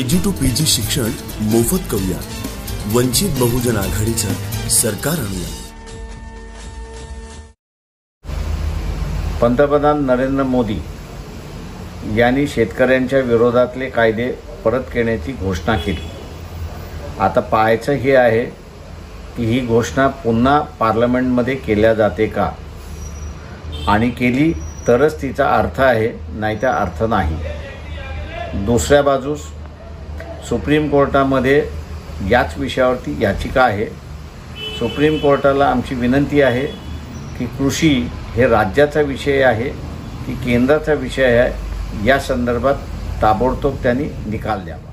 KG to PG शिक्षण मोफत करूया. वंचित बहुजन आघाडीचं सरकार आणूया. पंतप्रधान नरेंद्र मोदी यांनी शेतकऱ्यांच्या विरोधातले कायदे परत घेण्याची घोषणा केली. आता पाहायचं हे आहे की ही घोषणा पुन्हा पार्लमेंटमध्ये केल्या जाते का, आणि केली तरच तिचा अर्थ आहे, नाहीतर अर्थ नाही. दुसऱ्या बाजूस सुप्रीम कोर्टामध्ये याच विषयावरती याचिका आहे. सुप्रीम कोर्टाला आमची विनंती आहे की कृषी हे राज्याचा विषय आहे की केंद्राचा विषय आहे, या संदर्भात ताबडतोब त्यांनी निकाल द्यावा.